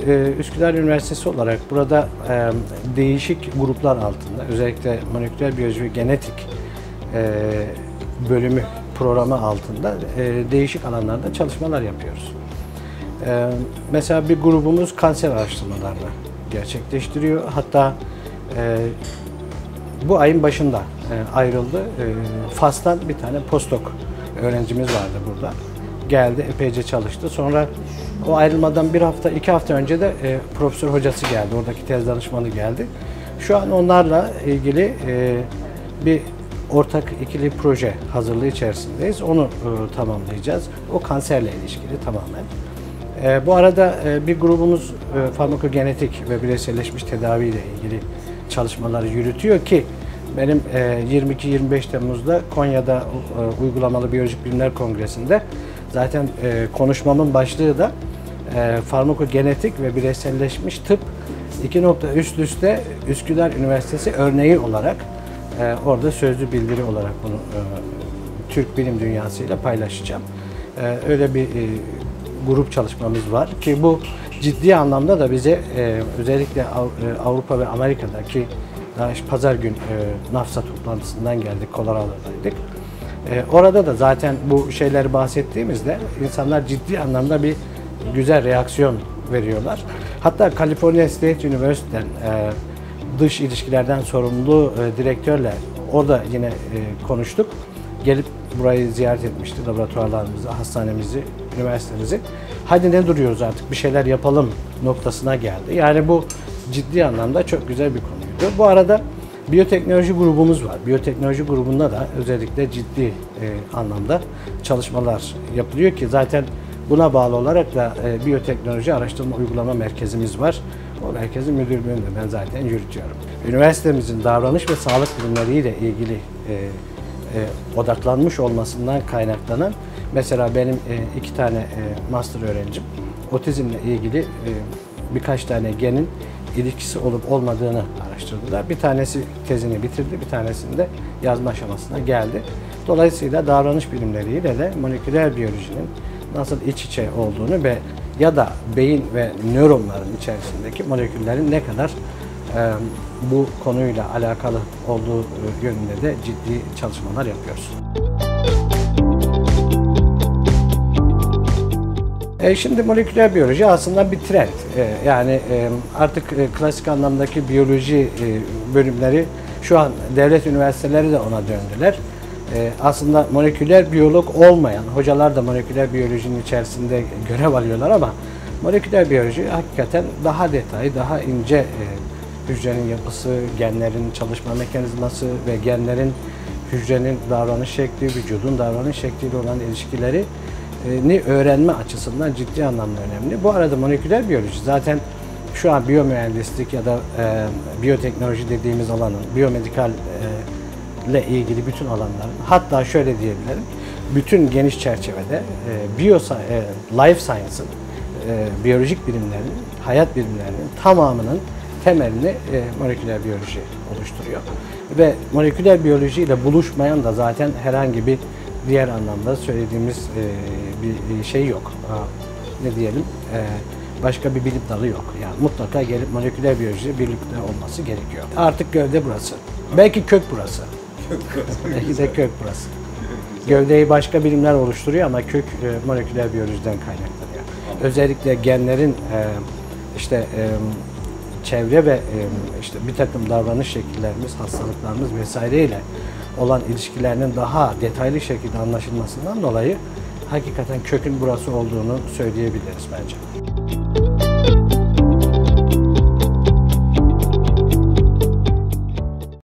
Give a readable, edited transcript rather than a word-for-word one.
Üsküdar Üniversitesi olarak burada değişik gruplar altında, özellikle moleküler biyoloji ve genetik bölümü programı altında değişik alanlarda çalışmalar yapıyoruz. Mesela bir grubumuz kanser araştırmalarını gerçekleştiriyor. Hatta bu ayın başında ayrıldı. Fas'tan bir tane postdoc öğrencimiz vardı burada. Geldi, epeyce çalıştı. Sonra o ayrılmadan bir hafta, 2 hafta önce de profesör hocası geldi. Oradaki tez danışmanı geldi. Şu an onlarla ilgili bir ortak ikili proje hazırlığı içerisindeyiz. Onu tamamlayacağız. O kanserle ilişkili tamamen. Bu arada bir grubumuz farmakogenetik ve bireyselleşmiş tedavi ile ilgili çalışmaları yürütüyor ki benim 22-25 Temmuz'da Konya'da Uygulamalı Biyolojik Bilimler Kongresi'nde zaten konuşmamın başlığı da farmakogenetik ve bireyselleşmiş tıp 2 nokta üst üste Üsküdar Üniversitesi örneği olarak orada sözlü bildiri olarak bunu Türk bilim dünyasıyla paylaşacağım. Öyle bir grup çalışmamız var ki bu ciddi anlamda da bize özellikle Avrupa ve Amerika'daki daha işte pazar gün NAFSA toplantısından geldik, Colorado'daydık. Orada da zaten bu şeyleri bahsettiğimizde insanlar ciddi anlamda bir güzel reaksiyon veriyorlar. Hatta California State University'den dış ilişkilerden sorumlu direktörle orada yine konuştuk. Gelip burayı ziyaret etmişti, laboratuvarlarımızı, hastanemizi, üniversitemizi. Hadi ne duruyoruz artık, bir şeyler yapalım noktasına geldi. Yani bu ciddi anlamda çok güzel bir konuydu. Bu arada biyoteknoloji grubumuz var. Biyoteknoloji grubunda da özellikle ciddi anlamda çalışmalar yapılıyor ki zaten buna bağlı olarak da biyoteknoloji araştırma uygulama merkezimiz var. O merkezin müdürlüğünü de ben zaten yürütüyorum. Üniversitemizin davranış ve sağlık bilimleriyle ilgili odaklanmış olmasından kaynaklanan, mesela benim 2 tane master öğrencim otizmle ilgili birkaç tane genin ilişkisi olup olmadığını araştırdılar. Bir tanesi tezini bitirdi, bir tanesinde yazma aşamasına geldi. Dolayısıyla davranış bilimleriyle de moleküler biyolojinin nasıl iç içe olduğunu ve ya da beyin ve nöronların içerisindeki moleküllerin ne kadar bu konuyla alakalı olduğu yönünde de ciddi çalışmalar yapıyoruz. Şimdi moleküler biyoloji aslında bir trend. Yani artık klasik anlamdaki biyoloji bölümleri şu an devlet üniversiteleri de ona döndüler. Aslında moleküler biyolog olmayan hocalar da moleküler biyolojinin içerisinde görev alıyorlar ama moleküler biyoloji hakikaten daha detaylı, daha ince hücrenin yapısı, genlerin çalışma mekanizması ve genlerin hücrenin davranış şekli, vücudun davranış şekliyle olan ilişkilerini öğrenme açısından ciddi anlamda önemli. Bu arada moleküler biyoloji zaten şu an biyomühendislik ya da biyoteknoloji dediğimiz alanın, biyomedikal ile ilgili bütün alanların, hatta şöyle diyebilirim, bütün geniş çerçevede life science'ın, biyolojik bilimlerin, hayat bilimlerinin tamamının temelini moleküler biyoloji oluşturuyor. Ve moleküler biyoloji ile buluşmayan da zaten herhangi bir diğer anlamda söylediğimiz bir şey yok. Ne diyelim? Başka bir bilim dalı yok. Yani mutlaka gelip moleküler biyolojiyle birlikte olması gerekiyor. Artık gövde burası. Belki kök burası. Belki de kök burası. Gövdeyi başka bilimler oluşturuyor ama kök moleküler biyolojiden kaynaklanıyor. Özellikle genlerin çevre ve işte bir takım davranış şekillerimiz, hastalıklarımız vesaireyle olan ilişkilerinin daha detaylı şekilde anlaşılmasından dolayı hakikaten kökün burası olduğunu söyleyebiliriz bence.